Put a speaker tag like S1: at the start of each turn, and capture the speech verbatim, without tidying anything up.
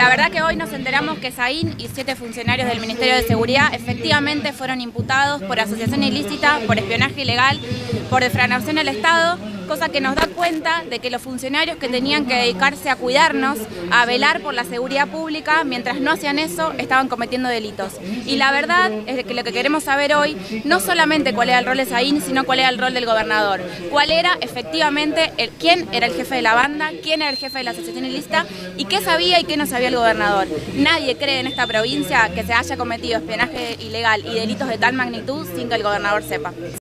S1: La verdad que hoy nos enteramos que Saín y siete funcionarios del Ministerio de Seguridad efectivamente fueron imputados por asociación ilícita, por espionaje ilegal, por defraudación al Estado, cosa que nos da cuenta de que los funcionarios que tenían que dedicarse a cuidarnos, a velar por la seguridad pública, mientras no hacían eso, estaban cometiendo delitos. Y la verdad es que lo que queremos saber hoy, no solamente cuál era el rol de Saín, sino cuál era el rol del gobernador. Cuál era efectivamente, el, quién era el jefe de la banda, quién era el jefe de la asociación ilícita y qué sabía y qué no sabía el gobernador. Nadie cree en esta provincia que se haya cometido espionaje ilegal y delitos de tal magnitud sin que el gobernador sepa.